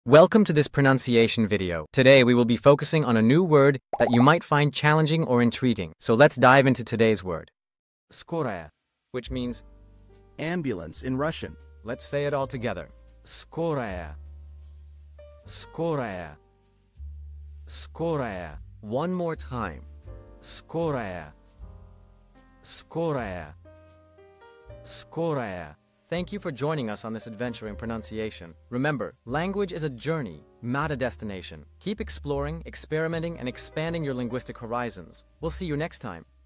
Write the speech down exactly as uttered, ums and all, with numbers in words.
Welcome to this pronunciation video. Today we will be focusing on a new word that you might find challenging or intriguing. So let's dive into today's word. Skoraya, which means ambulance in Russian. Let's say it all together. Skoraya. Skoraya. Skoraya. One more time. Skoraya. Skoraya. Skoraya. Thank you for joining us on this adventure in pronunciation. Remember, language is a journey, not a destination. Keep exploring, experimenting, and expanding your linguistic horizons. We'll see you next time.